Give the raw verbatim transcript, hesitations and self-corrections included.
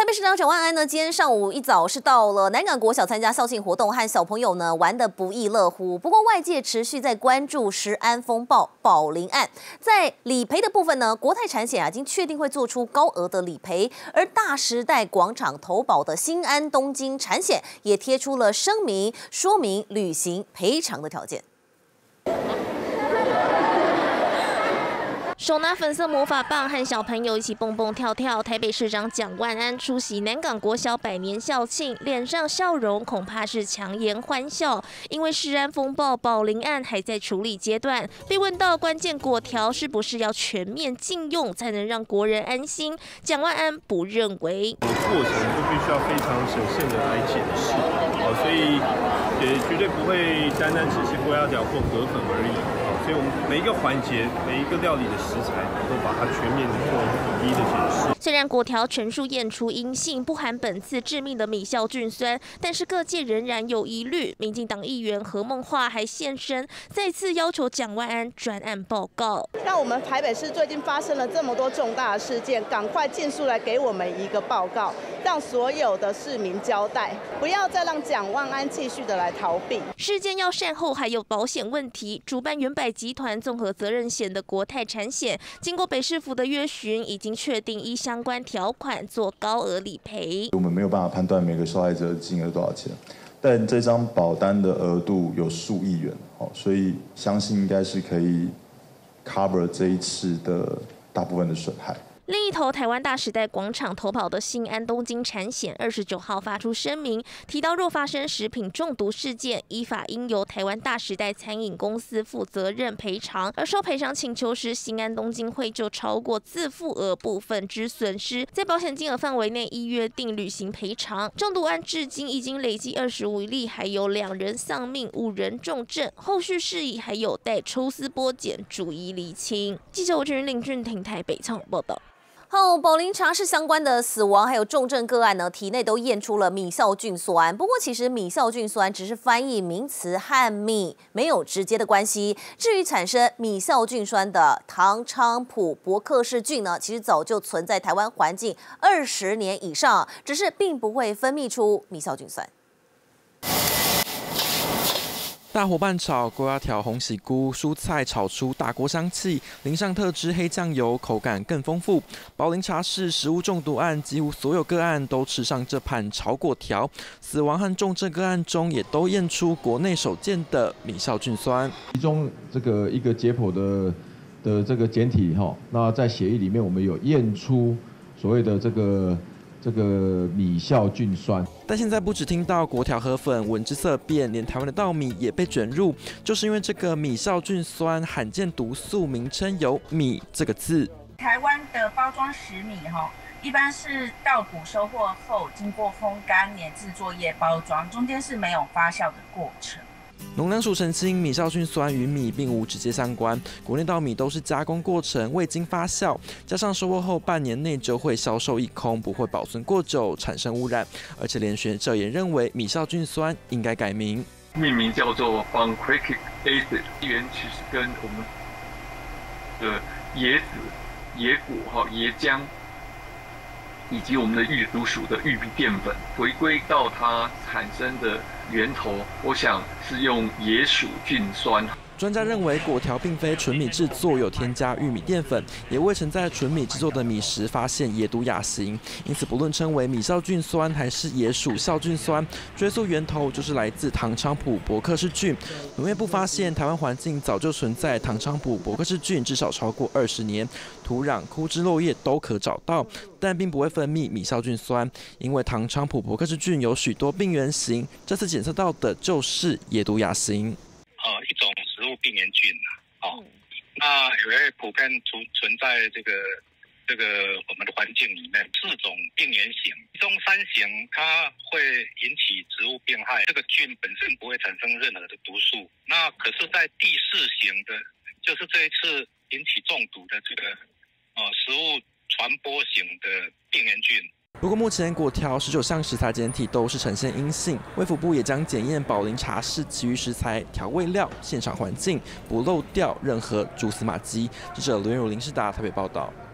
北市长蒋万安呢，今天上午一早是到了南港国小参加校庆活动，和小朋友呢玩得不亦乐乎。不过外界持续在关注食安风暴宝林案，在理赔的部分呢，国泰产险啊已经确定会做出高额的理赔，而大时代广场投保的新安东京产险也贴出了声明，说明履行赔偿的条件。 手拿粉色魔法棒和小朋友一起蹦蹦跳跳，台北市长蒋万安出席南港国小百年校庆，脸上笑容恐怕是强颜欢笑。因为食安风暴宝林案还在处理阶段，被问到关键果条是不是要全面禁用才能让国人安心，蒋万安不认为。 过程就必须要非常审慎的来检视，哦，所以也绝对不会单单只是锅鸭条或河粉而已。 所以，我们每一个环节、每一个料理的食材，都把它全面的做统一的检视。 虽然果条全数验出阴性，不含本次致命的米酵菌酸，但是各界仍然有疑虑。民进党议员何孟桦还现身，再次要求蒋万安专案报告。 让我们台北市最近发生了这么多重大的事件，赶快尽速来给我们一个报告，让所有的市民交代，不要再让蒋万安继续的来逃避。 事件要善后，还有保险问题。主办原百集团综合责任险的国泰产险，经过北市府的约询，已经确定依相关条款做高额理赔。 我们没有办法判断每个受害者的金额多少钱，但这张保单的额度有数亿元，所以相信应该是可以 cover 这一次的大部分的损害。 另一头，台湾大时代广场投保的新安东京产险二十九号发出声明，提到若发生食品中毒事件，依法应由台湾大时代餐饮公司负责任赔偿。而收赔偿请求时，新安东京会就超过自付额部分之损失，在保险金额范围内依约定履行赔偿。中毒案至今已经累计二十五例，还有两人丧命，五人重症，后续事宜还有待抽丝剥茧，逐一厘清。记者吴群林俊廷台北采访报道。 后宝林茶室相关的死亡还有重症个案呢，体内都验出了米酵菌酸。不过，其实米酵菌酸只是翻译名词，和米没有直接的关系。至于产生米酵菌酸的唐昌普伯克氏菌呢，其实早就存在台湾环境二十年以上，只是并不会分泌出米酵菌酸。 大火拌炒锅鸭条、红喜菇、蔬菜炒出大锅香气，淋上特制黑酱油，口感更丰富。宝林茶室食物中毒案，几乎所有个案都吃上这盘炒粿条，死亡和重症个案中也都验出国内首见的米酵菌酸。 其中这个一个解剖的的这个简体哈，那在血液里面我们有验出所谓的这个。 这个米酵菌酸， 但现在不只听到粿条河粉闻之色变，连台湾的稻米也被卷入，就是因为这个米酵菌酸罕见毒素名称有“米”这个字。 台湾的包装食米哈，一般是稻谷收获后，经过烘干、碾制作业包装，中间是没有发酵的过程。 农粮署澄清，米酵菌酸与米并无直接相关。国内稻米都是加工过程，未经发酵，加上收获后半年内就会销售一空，不会保存过久，产生污染。而且连学者也认为，米酵菌酸应该改名， 命名叫做 pancreatic acid， 源其实跟我们的椰子、椰果、哈椰浆，以及我们的玉竹属的玉米淀粉，回归到它产生的。 源头，我想是用椰属菌酸。 专家认为，粿条并非纯米制作，有添加玉米淀粉，也未曾在纯米制作的米时发现椰毒亚型。因此，不论称为米酵菌酸还是椰属酵菌酸，追溯源头就是来自唐昌普伯克氏菌。农业部发现，台湾环境早就存在唐昌普伯克氏菌，至少超过二十年，土壤、枯枝落叶都可找到，但并不会分泌米酵菌酸，因为唐昌普伯克氏菌有许多病原型，这次检测到的就是椰毒亚型。 呃，一种食物病原菌啊，哦，那也会普遍存存在这个这个我们的环境里面四种病原型，其中三型它会引起植物病害，这个菌本身不会产生任何的毒素。那可是，在第四型的，就是这一次引起中毒的这个呃食物传播型的病原菌。 不过，目前粿条十九项食材检体都是呈现阴性，卫福部也将检验宝林茶室其余食材、调味料、现场环境，不漏掉任何蛛丝马迹。记者刘元如林士达台北报道。